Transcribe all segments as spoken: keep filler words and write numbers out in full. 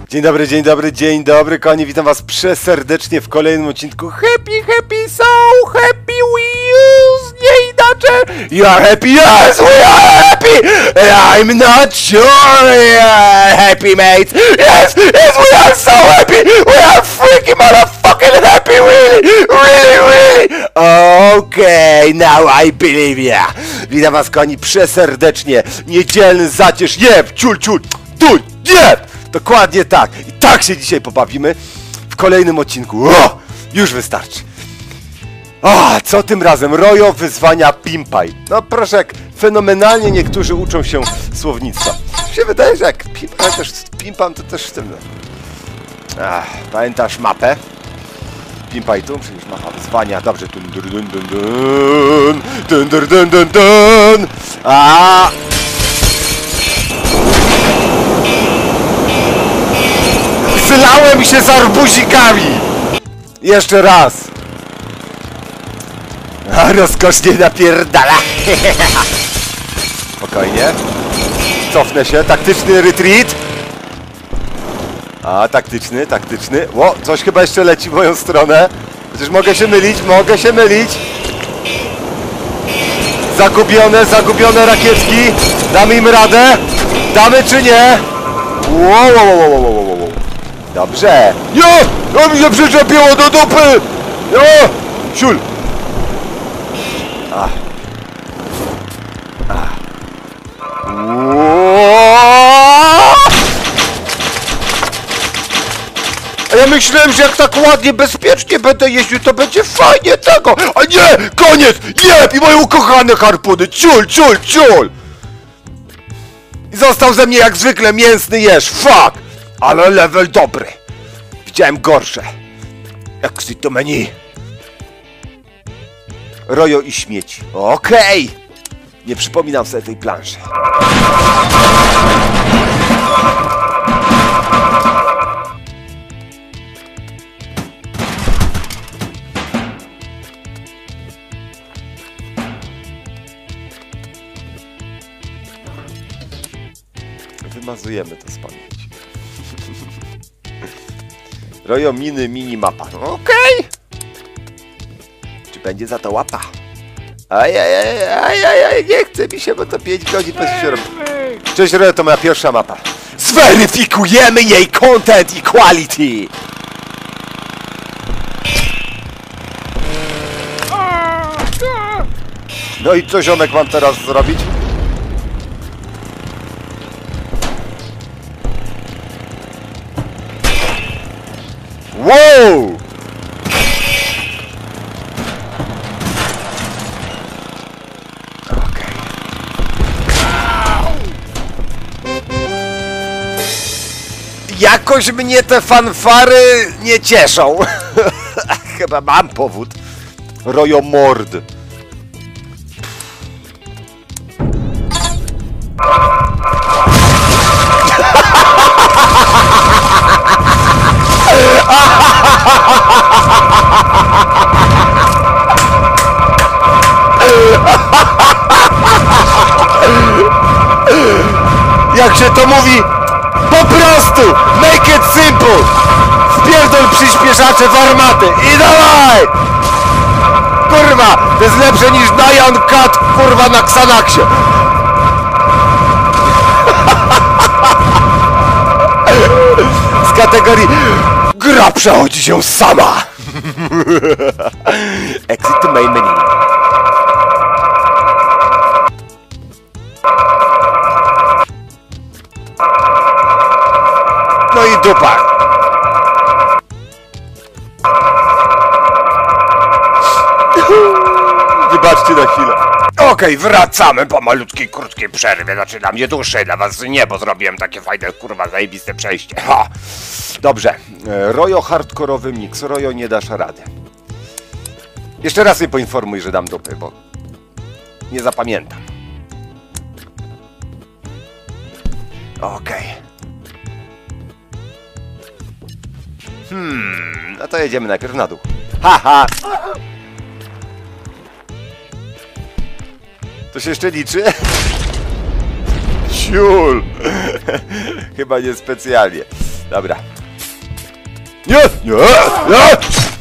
Dzień dobry, dzień dobry, dzień dobry, kochani, witam was przeserdecznie w kolejnym odcinku Happy, happy, so happy we use, nie inaczej. You are happy? Yes, we are happy! I'm not sure we are happy, mates. Yes, yes, we are so happy! We are freaking motherfucking happy, really, really, really! Okay, now I believe ya. Witam was, kochani, przeserdecznie, niedzielny zacierz, jeb, ciul, ciul, tuj, jeb! Dokładnie tak. I tak się dzisiaj pobawimy w kolejnym odcinku. O, już wystarczy. O, co tym razem? Rojo wyzwania Pimpaj. No proszę, jak fenomenalnie niektórzy uczą się słownictwa. Mi się wydaje, że jak Pimpaj też Pimpam, to też w tym... Ach, pamiętasz mapę? Pimpaj tu, przecież mapa wyzwania. Dobrze. Dun, dun, dun, dun, dun, dun, dun, dun, dun. A. Zlałem się z arbuzikami! Jeszcze raz! A rozkosznie napierdala! Spokojnie. Cofnę się. Taktyczny retreat. A, taktyczny, taktyczny. Ło, coś chyba jeszcze leci w moją stronę. Chociaż mogę się mylić, mogę się mylić. Zagubione, zagubione rakietki. Damy im radę? Damy czy nie? Wow, wow, wow, wow, wow, wow. Dobrze! Nie! To mi się przyczepiło do dupy! Nie! Siul! Ach. Ach. A ja myślałem, że jak tak ładnie, bezpiecznie będę jeździł, to będzie fajnie tego! A nie! Koniec! Jeb! I moje ukochane harpuny! Ciul, ciul, ciul! I został ze mnie jak zwykle mięsny jeż! Fuck! Ale level dobry. Widziałem gorsze. Exit to menu. Rojo i śmieci. Okej. Okay. Nie przypominam sobie tej planszy. Wymazujemy to z pamięci. Rojo miny, mini mapa. Okej! Okay. Czy będzie za to łapa? Ajajaj, ajajaj, nie chce mi się, bo to pięć godzin po się robi. Cześć Rojo, to moja pierwsza mapa. Zweryfikujemy jej content equality! No i co, ziomek, mam teraz zrobić? Wow! Okay. Jakoś mnie te fanfary nie cieszą. Chyba mam powód. Rojo mord. Jak się to mówi, po prostu make it simple. Wpierdol przyspieszacze w armatę i dawaj! Kurwa, to jest lepsze niż Nyan Cat, kurwa, na Xanaxie. Z kategorii gra przechodzi się sama. Exit to main menu. No i dupa. Wybaczcie na chwilę. Okej, okay, wracamy po malutkiej, krótkiej przerwie. Znaczy dla mnie dłuższej, dla was nie, bo zrobiłem takie fajne, kurwa, zajebiste przejście. Ha. Dobrze. Rojo hardkorowy mix. Rojo, nie dasz rady. Jeszcze raz mnie poinformuj, że dam dupy, bo nie zapamiętam. Okej. Okay. Hmm, no to jedziemy najpierw na dół. Haha! To się jeszcze liczy? Ciul! Chyba niespecjalnie. Dobra. Nie, nie, nie!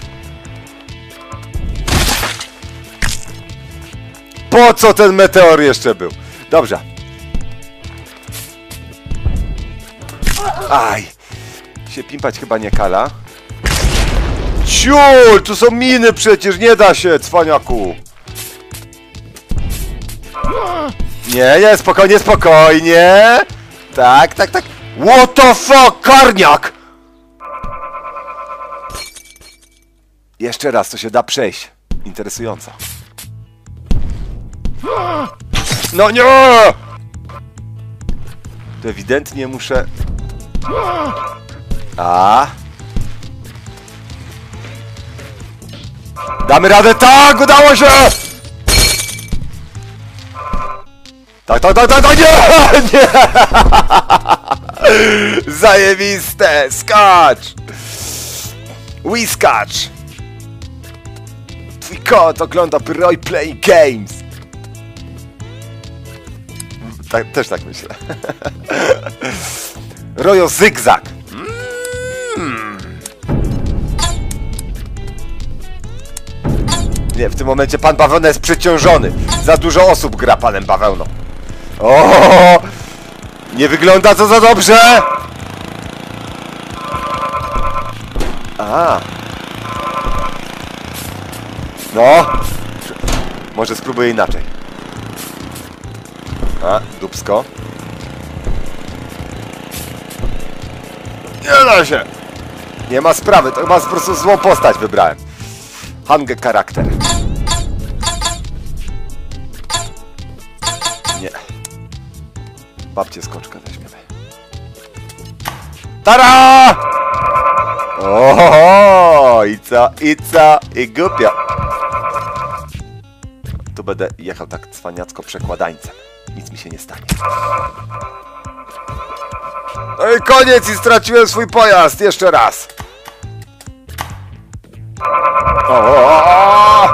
Po co ten meteor jeszcze był? Dobrze. Aj. Się pimpać chyba nie kala. Ciul! Tu są miny przecież, nie da się, cwaniaku. Nie, nie, spokojnie, spokojnie. Tak, tak, tak. What the fuck, karniak! Jeszcze raz, to się da przejść. Interesująco. No nie! To ewidentnie muszę... A. Damy radę, tak! Udało się! Tak, tak, tak, tak, tak, nie! Nie! Zajebiste! Skacz! Whiskacz! Twój kot ogląda Roy Play Games! Tak, też tak myślę. Rojo zygzak! Mm. Nie, w tym momencie pan Bawełna jest przeciążony. Za dużo osób gra panem Bawełną. O! Nie wygląda to za dobrze! A. No. Może spróbuję inaczej. A, dupsko. Nie da się! Nie ma sprawy, to chyba po prostu złą postać wybrałem. Hangę charakter. Nie. Babcie skoczka weźmiemy. Tara! Oho! I co? I co? I głupio. Tu będę jechał tak cwaniacko przekładańcem. Nic mi się nie stanie. No i koniec i straciłem swój pojazd. Jeszcze raz. O, o, o.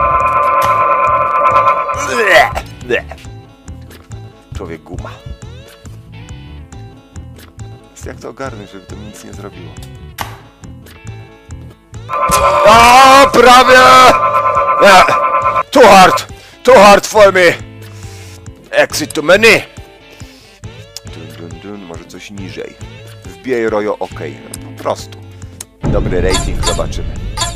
Ble, ble. Człowiek guma. Jak to ogarnąć, żeby to mi nic nie zrobiło? O, prawie! Nie. Too hard! Too hard for me! Exit to menu! Dun, dun, dun. Może coś niżej. Wbijaj Rojo, ok. No, po prostu. Dobry rating, zobaczymy.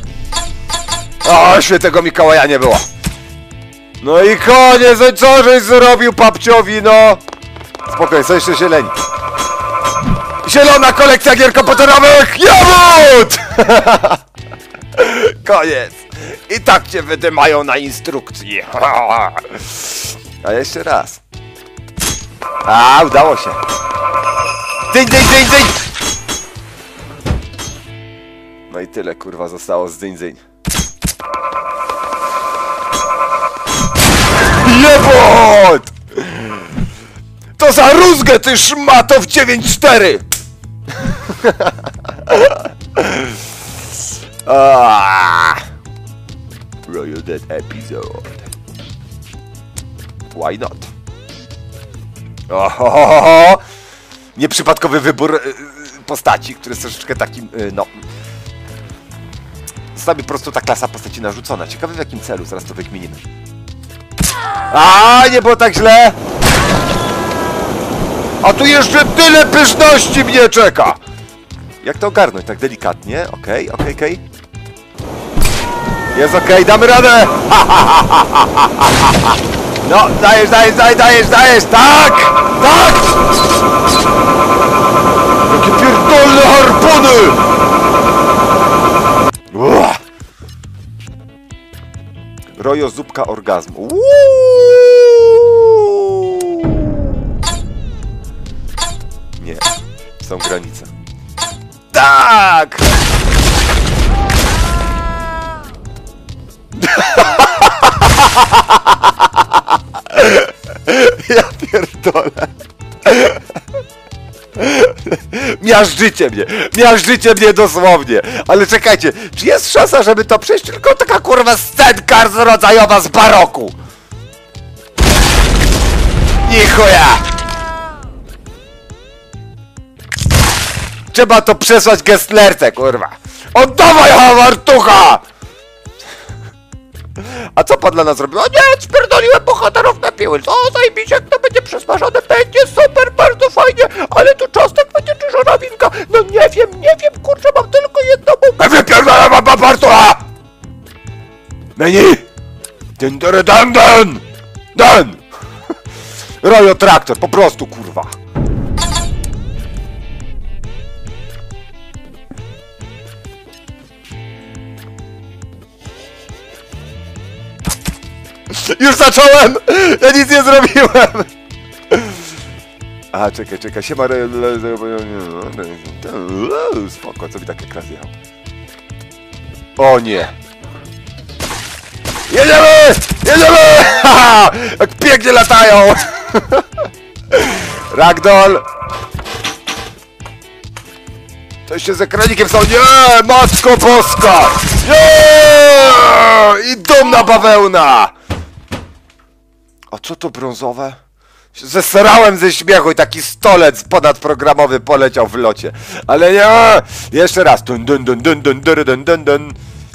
O, świętego Mikołaja nie było! No i koniec! No co żeś zrobił papciowi, no? Spokojnie, co jeszcze zieleni? Zielona kolekcja gier komputerowych! Jawód! Koniec! I tak cię wydymają na instrukcji. A jeszcze raz. A, udało się. Dyń, dyń, dyń, dyń! No i tyle, kurwa, zostało z dyń, dyń. Jebot! To za rózgę, ty szmato w dziewięć cztery! Ah, Royal Dead episode. Why not? Ohohoho! Nieprzypadkowy wybór y, postaci, który jest troszeczkę takim, y, no... Została mi po prostu ta klasa postaci narzucona. Ciekawe w jakim celu, zaraz to wykminimy. A, nie było tak źle! A tu jeszcze tyle pyszności mnie czeka! Jak to ogarnąć? Tak delikatnie? Okej, okej, okej. Jest okej, damy radę! No, dajesz, dajesz, dajesz, dajesz, dajesz! Tak! Tak! Jakie pierdolne harpuny! Uah. Rojo zupka orgazmu. Uuu. Nie, są granice. Tak! Ja pierdolę. Miażdżycie mnie, miażdżycie mnie dosłownie. Ale czekajcie, czy jest szansa, żeby to przejść? Tylko taka kurwa scenka rodzajowa z baroku. Nichuja! Trzeba to przesłać Gesslerce, kurwa! Oddawaj Hawartucha! A co pan dla nas robił? O nie, spierdoliłem bohaterów na piły. O, zajebiście, jak to będzie przesmażone, będzie super, bardzo fajnie. Ale tu czosnek będzie czy żurawinka? No nie wiem, nie wiem, kurczę, mam tylko jedną bułkę. Wypierdalam wam Hawartucha! Menu! Dun, dun, dun, dun! Dun! Rojo traktor, po prostu, kurwa. Już zacząłem! Ja nic nie zrobiłem! A czekaj, czekaj, siema... Spoko, co mi tak ekran zjechał? O nie! Jedziemy! Jedziemy! Haha! Jak pięknie latają! Ragdoll! To się z ekranikiem są... Nie! Matko Boska! Nie! I dumna bawełna! A co to brązowe? Zesrałem ze śmiechu i taki stolec ponadprogramowy poleciał w locie. Ale nie! Jeszcze raz. Dun, dun, dun, dun, dun, dun, dun, dun, dun.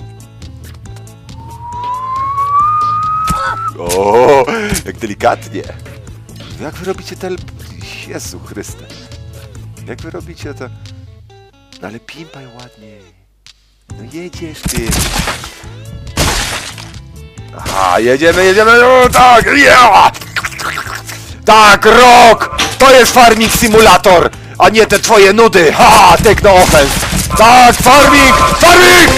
O, jak delikatnie. Jak wy robicie te... Jezu Chryste. Jak wy robicie to... No ale pimpaj ładniej. No jedziesz ty. Aha, jedziemy, jedziemy, no, tak, yeah! Tak, Rok! To jest Farming Simulator, a nie te twoje nudy! Ha, techno offense! Tak, Farming! Farming!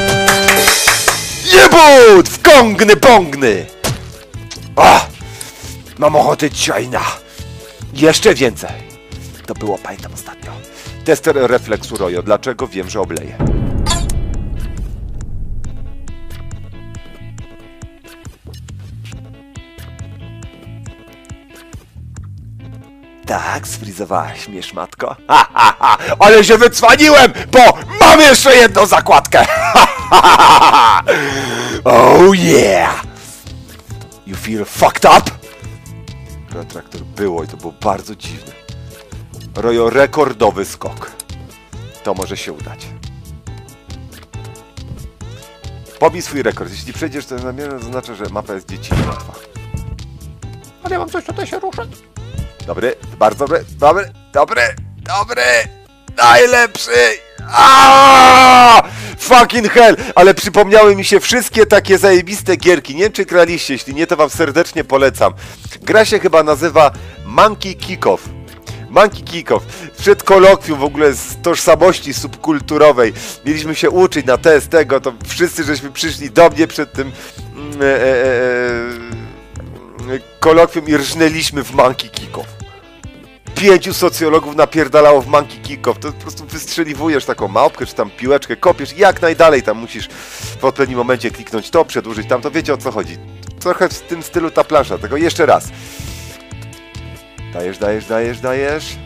Jebut! Wkągny, pągny! Ah, mam ochotę dzisiaj na... Jeszcze więcej! To było, pamiętam ostatnio. Tester refleksu Rojo. Dlaczego? Wiem, że obleję. Tak, sfrizowałaś mnie, szmatko. Ha, ha, ha. Ale się wycwaniłem, bo mam jeszcze jedną zakładkę. Ha, ha, ha. Oh yeah! You feel fucked up? Retraktor było i to było bardzo dziwne. Rojo, rekordowy skok. To może się udać. Pobij swój rekord. Jeśli przejdziesz ten namierze, to znaczy, że mapa jest dziecinnie łatwa. Ale ja mam coś, tutaj się ruszać. Dobry, bardzo dobry, dobry, dobry, dobry, najlepszy! Aaaa! Fucking hell! Ale przypomniały mi się wszystkie takie zajebiste gierki. Nie wiem, czy graliście, jeśli nie, to wam serdecznie polecam. Gra się chyba nazywa Monkey Kick-Off. Monkey Kick-Off. Przed kolokwium w ogóle z tożsamości subkulturowej mieliśmy się uczyć na test tego, to wszyscy żeśmy przyszli do mnie przed tym e, e, e, kolokwium i rżnęliśmy w Monkey Kick-Off. Pięciu socjologów napierdalało w Monkey Kick-Off. To po prostu wystrzeliwujesz taką małpkę, czy tam piłeczkę, kopiesz i jak najdalej tam musisz w odpowiednim momencie kliknąć to, przedłużyć tam, to wiecie, o co chodzi. Trochę w tym stylu ta plansza, tego jeszcze raz. Dajesz, dajesz, dajesz, dajesz.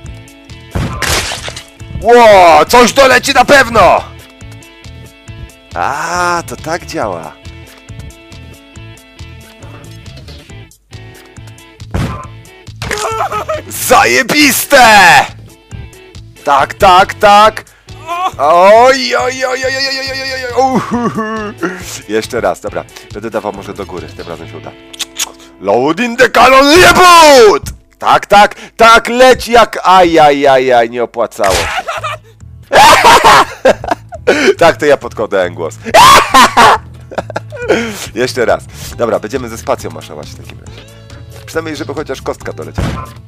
Ło, coś doleci na pewno! A, to tak działa. Zajebiste! Tak, tak, tak. Oj, oj, oj, oj, oj, oj, oj, oj, oj. Jeszcze raz, dobra. Będę dawał może do góry, tym razem się uda. Loading the cannon, reboot! Tak, tak, tak, leć jak... Ajajajaj, nie opłacało. Tak, to ja podkładałem głos. Jeszcze raz. Dobra, będziemy ze spacją maszować w takim razie. Przynajmniej, żeby chociaż kostka doleciała.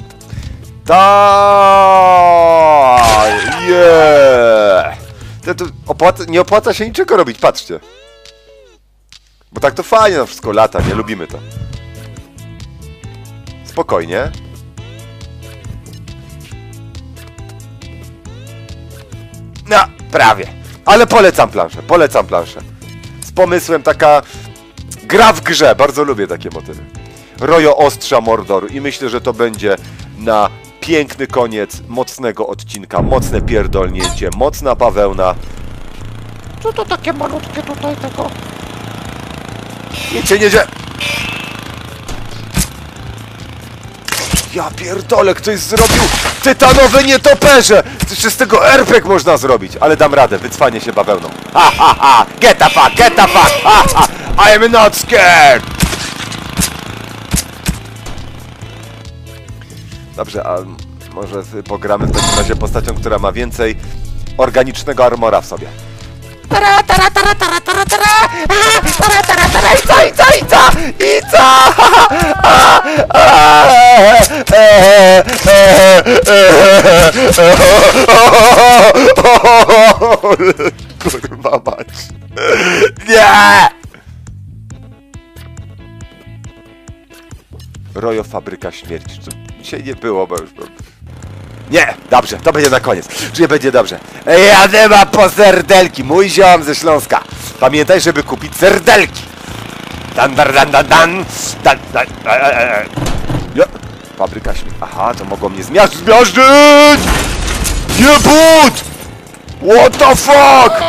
Tak! Yeah! To, to opłaca, nie opłaca się niczego robić, patrzcie. Bo tak to fajnie, no wszystko lata, nie lubimy to. Spokojnie. No, prawie. Ale polecam planszę, polecam planszę. Z pomysłem, taka gra w grze, bardzo lubię takie motywy. Rojo ostrza Mordoru i myślę, że to będzie na piękny koniec mocnego odcinka, mocne pierdolnięcie, mocna bawełna. Co to takie malutkie tutaj tego? Nic się nie dzieje. Ja pierdolę, ktoś zrobił tytanowe nietoperze! Jeszcze z tego er pe gie można zrobić, ale dam radę, wycwanie się bawełną. Ha ha ha! Get the fuck, get the fuck! Ha ha! I am not scared! Dobrze, a może pogramy w takim razie postacią, która ma więcej organicznego armora w sobie. Tara, tara, tara, tara, tara, tara! A, tara, tara, tara! I co, i co, i co? I co? A, a, e, e, e, e, kurwa mać. Nie! Rojo Fabryka Śmierci. Co dzisiaj nie było, bo już... Nie! Dobrze, to będzie na koniec. Czuję, będzie dobrze. Jadę po serdelki, mój ziom ze Śląska. Pamiętaj, żeby kupić serdelki. Dan, dan, dan, dan, dan. dan, dan e, e, e. Ja. Fabryka śmierci. Aha, to mogło mnie zmiażdżyć! Zmiażdżyć! Nie but! What the fuck?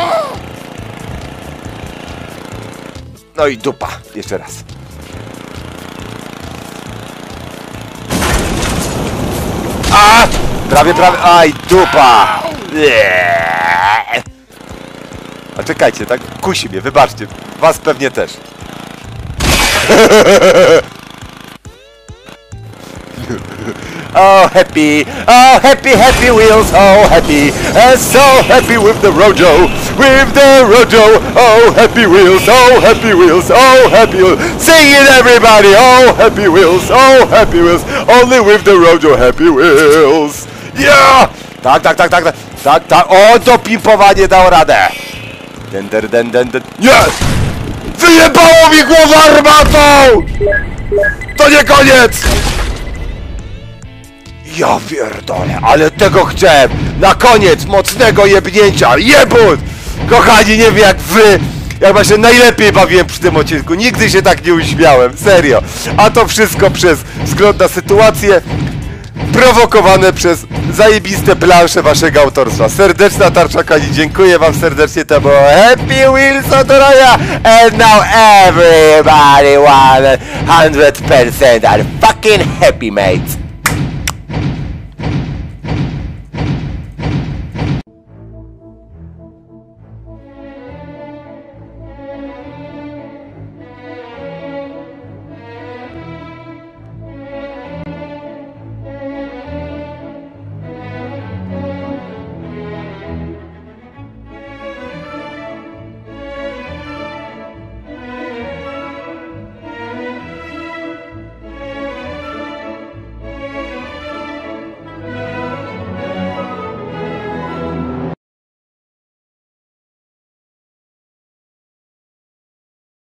No i dupa. Jeszcze raz. A! Prawie, prawie... Aj, dupa! Eee. A czekajcie, tak kusi mnie, wybaczcie. Was pewnie też. Oh, happy, oh, happy, happy wheels, oh, happy, and so happy with the Rojo, with the Rojo, oh, happy wheels, oh, happy wheels, oh, happy wheels, sing it everybody, oh, happy wheels, oh, happy wheels, only with the Rojo, happy wheels, yeah! Tak, tak, tak, tak, tak, tak, tak, o, to pimpowanie dało radę. Den, den, den, den, den, nie! Wyjebało mi głowę armatą! To nie koniec! Ja pierdolę, ale tego chciałem! Na koniec mocnego jebnięcia! Jebut! Kochani, nie wiem jak wy, jak ma się najlepiej bawiłem przy tym odcinku. Nigdy się tak nie uśmiałem, serio. A to wszystko przez wzgląd na sytuację prowokowane przez zajebiste plansze waszego autorstwa. Serdeczna tarcza, kochani, dziękuję wam serdecznie, to było Happy Wheels Autoroja, and now everybody one hundred percent are fucking happy, mates.